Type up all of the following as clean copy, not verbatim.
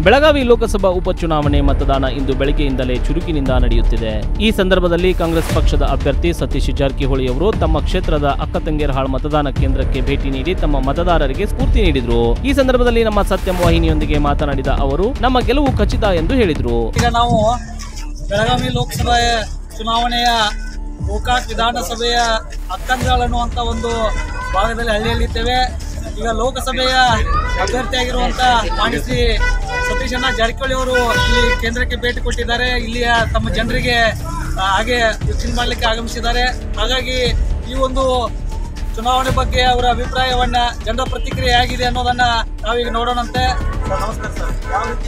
ಬೆಳಗಾವಿ ಲೋಕಸಭಾ ಉಪಚುನಾವಣೆ ಮತದಾನ ಇಂದು ಬೆಳಗ್ಗೆಯಿಂದಲೇ ಚುರುಕಿನಿಂದ ನಡೆಯುತ್ತಿದೆ. ಈ ಸಂದರ್ಭದಲ್ಲಿ ಕಾಂಗ್ರೆಸ್ ಪಕ್ಷದ ಅಭ್ಯರ್ಥಿ ಸತೀಶ್ ಜಾರಕಿಹೊಳಿ ಅವರು ತಮ್ಮ ಕ್ಷೇತ್ರದ ಅಕ್ಕತಂಗೇರಹಾಳ್ ಮತದಾನ ಕೇಂದ್ರಕ್ಕೆ ಭೇಟಿ ನೀಡಿ ತಮ್ಮ ಮತದಾರರಿಗೆ ಸ್ಫೂರ್ತಿ ನೀಡಿದರು. ಈ ಸಂದರ್ಭದಲ್ಲಿ ನಮ್ಮ ಸತ್ಯಂ ವಾಹಿನಿಯೊಂದಿಗೆ ಮಾತನಾಡಿದ ಅವರು, ನಮ್ಮ ಗೆಲುವು ಖಚಿತ ಎಂದು ಹೇಳಿದರು. ಈಗ ನಾವು ಬೆಳಗಾವಿ ಲೋಕಸಭಾ ಚುನಾವಣೆಯ ಗೋಕಾಕ್ ವಿಧಾನಸಭೆಯ ಅಕ್ಕಂಗೇರಹಾಳ್ ಅನ್ನುವಂತ ಒಂದು ಭಾಗದಲ್ಲಿ ಹಳ್ಳಿಯಲ್ಲಿದ್ದೇವೆ. ಈಗ ಲೋಕಸಭೆಯ ಅಭ್ಯರ್ಥಿಯಾಗಿರುವಂತ ಮಾಣಿಸಿ ಸತೀಶ್ ಜಾರಕಿಹೊಳಿ ಅವರು ಇಲ್ಲಿ ಕೇಂದ್ರಕ್ಕೆ ಭೇಟಿ ಕೊಟ್ಟಿದ್ದಾರೆ. ಇಲ್ಲಿಯ ತಮ್ಮ ಜನರಿಗೆ ಹಾಗೆ ವೀಕ್ಷಣೆ ಮಾಡಲಿಕ್ಕೆ ಆಗಮಿಸಿದ್ದಾರೆ. ಹಾಗಾಗಿ ಈ ಒಂದು ಚುನಾವಣೆ ಬಗ್ಗೆ ಅವರ ಅಭಿಪ್ರಾಯವನ್ನ, ಜನರ ಪ್ರತಿಕ್ರಿಯೆ ಹೇಗಿದೆ ಅನ್ನೋದನ್ನ ನಾವೀಗ ನೋಡೋಣಂತೆ. ನಮಸ್ಕಾರ ಸರ್. ಯಾವ ರೀತಿ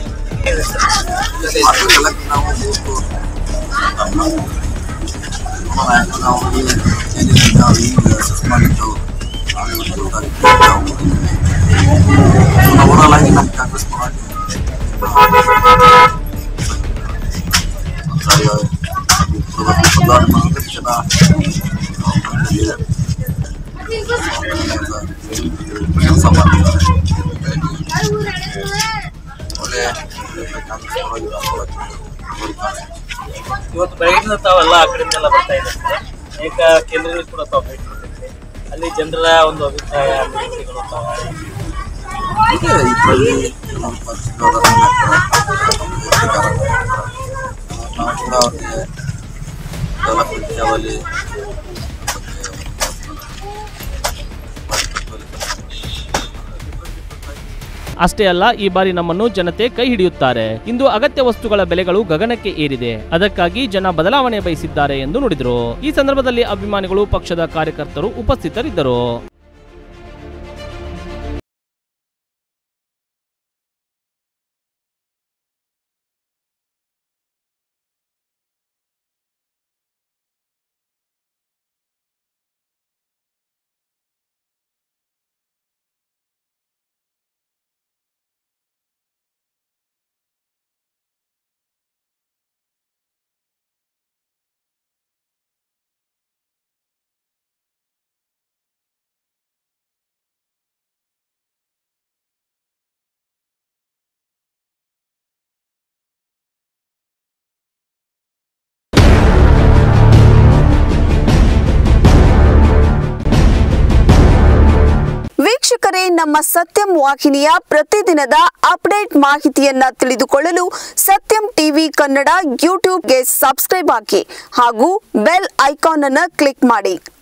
ಇವತ್ತು ಬೆಳಗಿನ ತಾವೆಲ್ಲ ಆ ಕಡೆಯಿಂದೆಲ್ಲ ಬರ್ತಾ ಇದ್ದಾರೆ. ಅನೇಕ ಕೇಂದ್ರಗಳು ಕೂಡ ತಾವು ಭೇಟಿ ಕೊಟ್ಟಿದ್ದೀರಿ. ಅಲ್ಲಿ ಜನರ ಒಂದು ಅಭಿಪ್ರಾಯ ಅಷ್ಟೇ ಅಲ್ಲ, ಈ ಬಾರಿ ನಮ್ಮನ್ನು ಜನತೆ ಕೈ ಹಿಡಿಯುತ್ತಾರೆ. ಇಂದು ಅಗತ್ಯ ವಸ್ತುಗಳ ಬೆಲೆಗಳು ಗಗನಕ್ಕೆ ಏರಿದೆ. ಅದಕ್ಕಾಗಿ ಜನ ಬದಲಾವಣೆ ಬಯಸಿದ್ದಾರೆ ಎಂದು ನುಡಿದರು. ಈ ಸಂದರ್ಭದಲ್ಲಿ ಅಭಿಮಾನಿಗಳು, ಪಕ್ಷದ ಕಾರ್ಯಕರ್ತರು ಉಪಸ್ಥಿತರಿದ್ದರು. ವೀಕ್ಷಕರೇ, ನಮ್ಮ ಸತ್ಯಂ ವಾಹಿನಿಯ ಪ್ರತಿದಿನದ ಅಪ್ಡೇಟ್ ಮಾಹಿತಿಯನ್ನ ತಿಳಿದುಕೊಳ್ಳಲು ಸತ್ಯಂ ಟಿವಿ ಕನ್ನಡ ಯೂಟ್ಯೂಬ್ಗೆ ಸಬ್ಸ್ಕ್ರೈಬ್ ಆಗಿ ಹಾಗೂ ಬೆಲ್ ಐಕಾನ್ ಅನ್ನು ಕ್ಲಿಕ್ ಮಾಡಿ.